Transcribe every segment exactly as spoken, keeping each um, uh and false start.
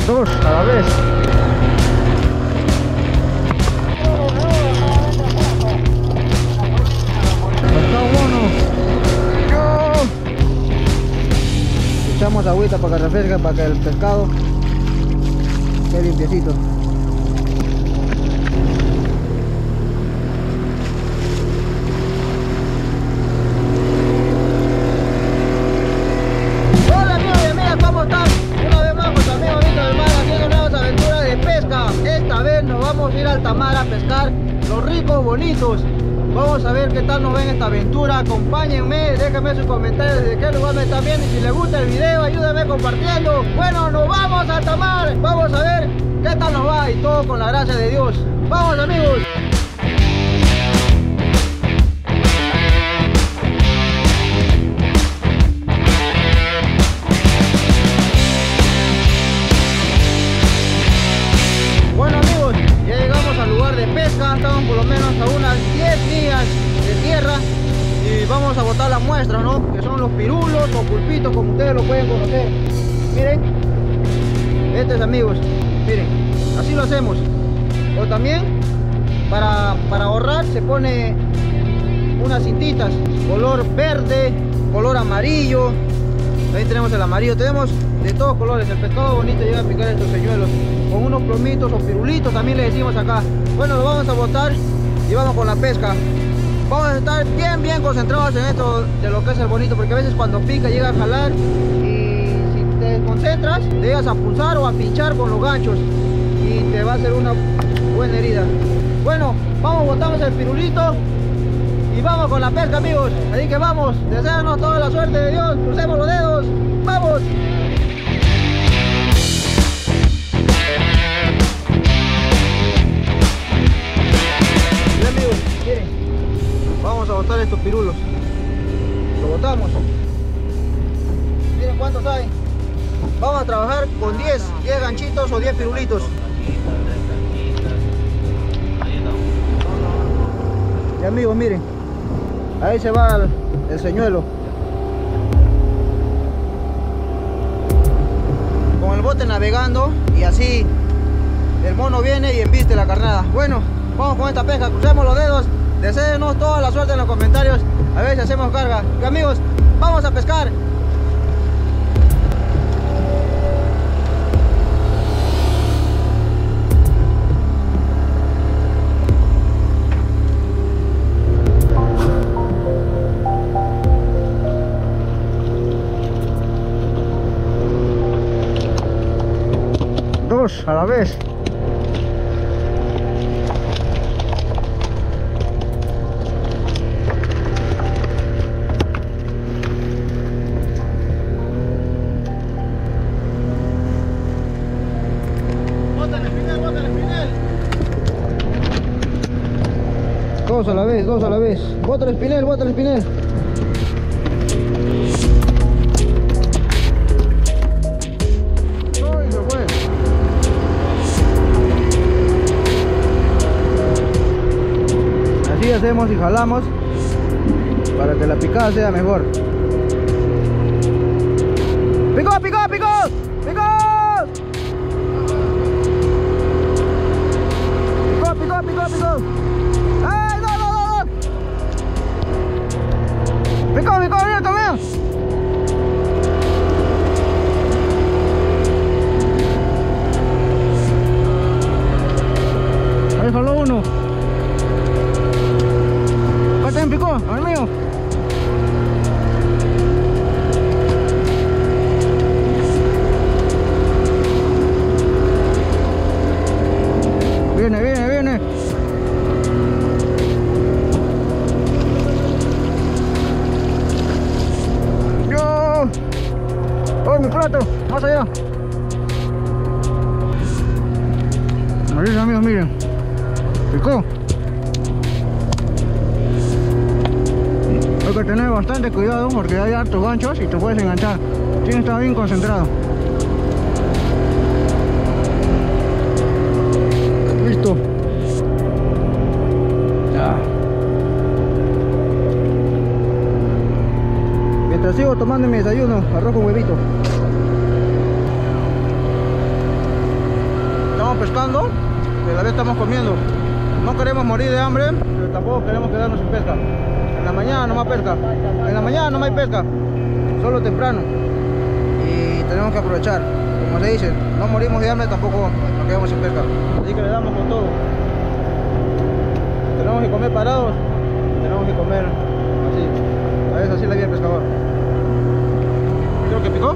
Dos a la vez. Pescado mono. Echamos agüita para que refresque, para que el pescado quede limpiecito. Hola amigos y amigas, ¿cómo están? Una vez más pues amigos dentro del mar haciendo nuevas aventuras de pesca. Esta vez nos vamos a ir a alta mar a pescar los ricos bonitos. Vamos a ver qué tal nos ven esta aventura. Acompáñenme, déjenme sus comentarios de qué lugar me están viendo y si les gusta el video ayúdenme compartiendo. Bueno, nos vamos a alta mar. Vamos a ver qué tal nos va y todo con la gracia de Dios. ¡Vamos amigos! Bueno amigos, ya llegamos al lugar de pesca. Estamos por lo menos a unas diez millas de tierra y vamos a botar la muestra, ¿no? Que son los pirulos o pulpitos, como ustedes lo pueden conocer. Miren, estos amigos, miren, así lo hacemos. O también para, para ahorrar se pone unas cintitas color verde, color amarillo. Ahí tenemos el amarillo, tenemos de todos colores. El pescado bonito llega a picar estos señuelos con unos plomitos o pirulitos, también le decimos acá. Bueno, lo vamos a botar y vamos con la pesca. Vamos a estar bien bien concentrados en esto de lo que es el bonito, porque a veces cuando pica llega a jalar y si te desconcentras te llegas a pulsar o a pinchar con los ganchos y te va a hacer una buena herida. Bueno, vamos, botamos el pirulito y vamos con la pesca amigos. Así que vamos, desearnos toda la suerte de Dios, crucemos los dedos, ¡vamos! Bien amigos, miren, vamos a botar estos pirulos. Lo botamos. Miren cuántos hay. Vamos a trabajar con diez, diez ganchitos o diez pirulitos. Y amigos, miren, ahí se va el, el señuelo. Con el bote navegando y así el mono viene y embiste la carnada. Bueno, vamos con esta pesca, crucemos los dedos, deséenos toda la suerte en los comentarios, a ver si hacemos carga. Y amigos, vamos a pescar. Dos a la vez. Bota el espinel, bota el espinel. Dos a la vez, dos a la vez. Bota el espinel, bota el espinel. Ay, se fue. Así hacemos y jalamos para que la picada sea mejor. ¡Picó, picó, picó! ¡Picó! ¡Picó, picó, picó, picó! ¡Ay, no, no, no, no! ¡Picó, picó, mira también! Ahí jaló uno. Acá también picó, a ver mío. Viene, viene, viene. Yo. Oh, mi plato, más allá. Ahí amigos, miren. Picó. Hay que tener bastante cuidado porque hay hartos ganchos y te puedes enganchar. Tienes que estar bien concentrado. Listo. Ya. Mientras sigo tomando mi desayuno, arroz con huevito. pescando, que la vez estamos comiendo. No queremos morir de hambre, pero tampoco queremos quedarnos sin pesca. En la mañana no más pesca, en la mañana no hay pesca, solo temprano. Y tenemos que aprovechar. Como se dice, no morimos de hambre, tampoco nos quedamos sin pesca. Así que le damos con todo. Tenemos que comer parados, tenemos que comer así. A veces así la vida del pescador. Creo que picó.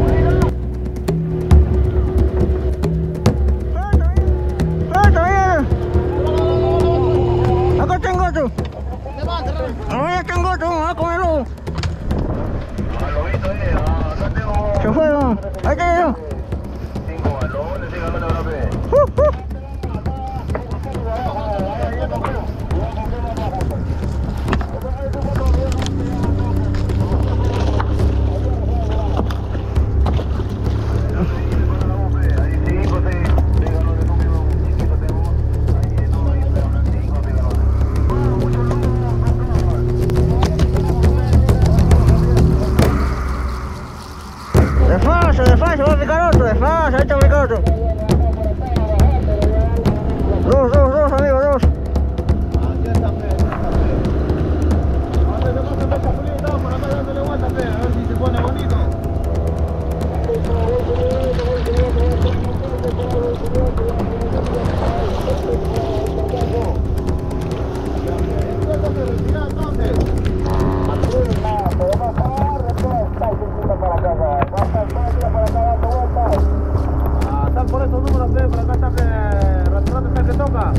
Acá tengo otro. Ahora tengo otro, vamos a comerlo. Se fueron. Ahí está. Cinco balones, cinco balones. Despacio, despacio, va a picar otro, despacio, ahí está picado otro. Dos, dos, dos, amigos, dos. Aquí está, pe. A ver, se pasa pecha pulida, por acá dándole vuelta, pe, a ver si se pone bonito. Por esos números, pe, por acá está, pe, restaurante está que toca.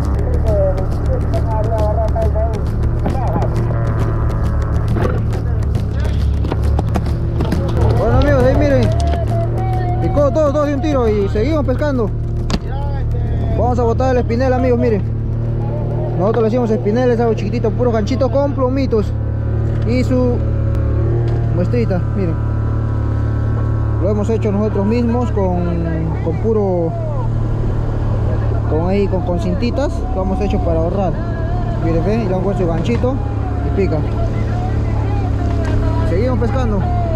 Bueno amigos, ahí miren, picó todo, todo de un tiro y seguimos pescando. Vamos a botar el espinel, amigos, miren. Nosotros le decimos espinel, es algo chiquitito, puro ganchito con plomitos y su muestrita, miren. Lo hemos hecho nosotros mismos con, con puro, con ahí, con, con cintitas. Lo hemos hecho para ahorrar. Miren, ven, y le hemos puesto su ganchito y pica. Seguimos pescando.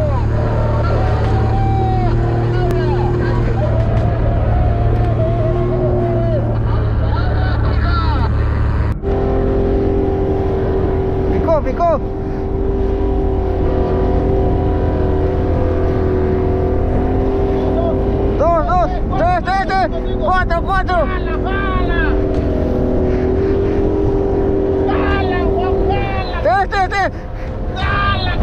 Picó, picó. Dos, dos, tres, tres, tres, cuatro, cuatro. ¡Jala, jala! ¡Jala, Juan, jala! Tres, tres, tres. ¡Jala!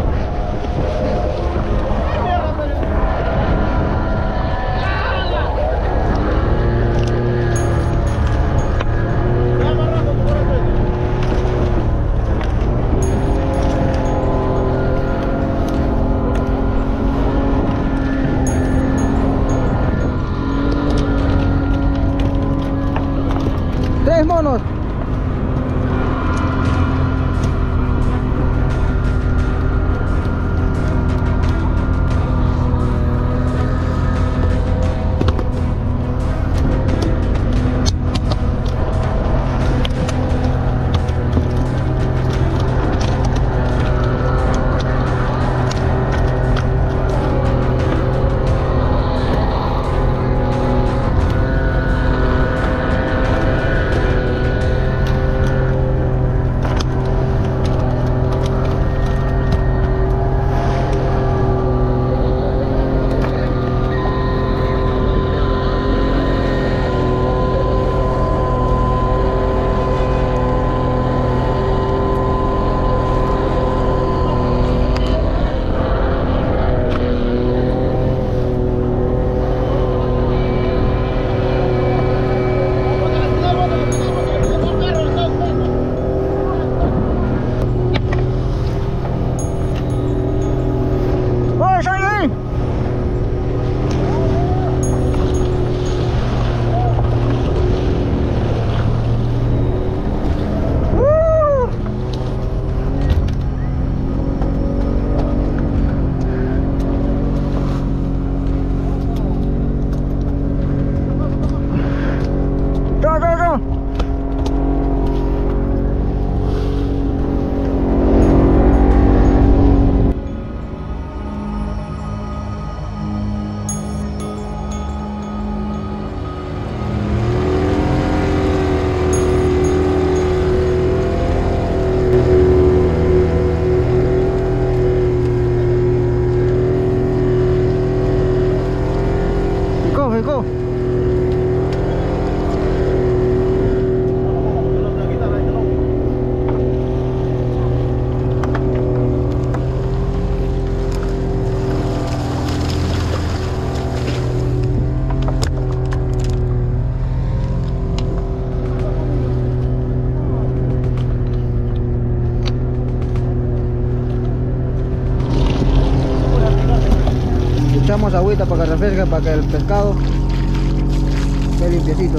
agüita para que refresque, para que el pescado esté limpiecito.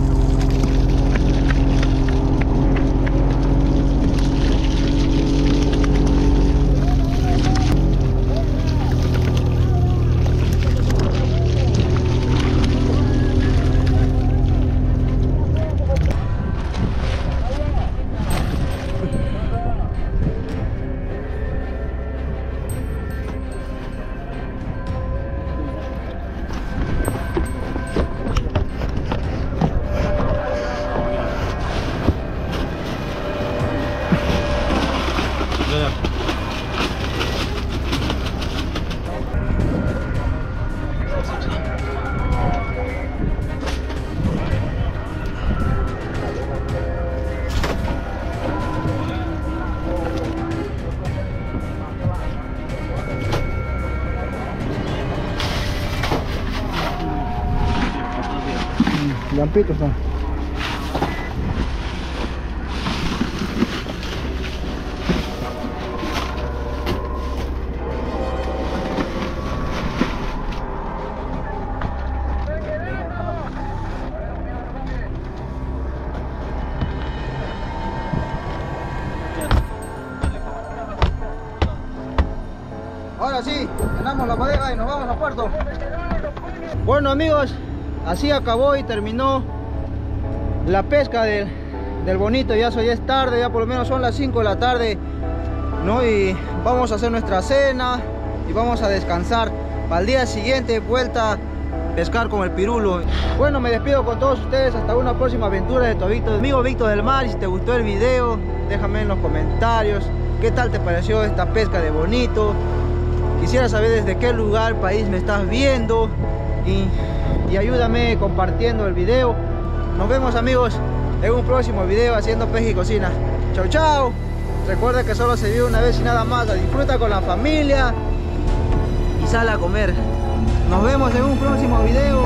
Lampitos está. Ahora sí, llenamos la bodega y nos vamos a puerto. Bueno amigos, así acabó y terminó la pesca del, del bonito. Ya hoy es tarde, ya por lo menos son las cinco de la tarde, ¿no? Y vamos a hacer nuestra cena y vamos a descansar. Para el día siguiente vuelta a pescar con el pirulo. Bueno, me despido con todos ustedes hasta una próxima aventura de tu amigo Víctor del Mar. Y si te gustó el video, déjame en los comentarios qué tal te pareció esta pesca de bonito. Quisiera saber desde qué lugar, país me estás viendo. Y, y ayúdame compartiendo el video. Nos vemos amigos en un próximo video haciendo pesca y cocina. Chau chau. Recuerda que solo se vive una vez y nada más. Disfruta con la familia y sal a comer. Nos vemos en un próximo video.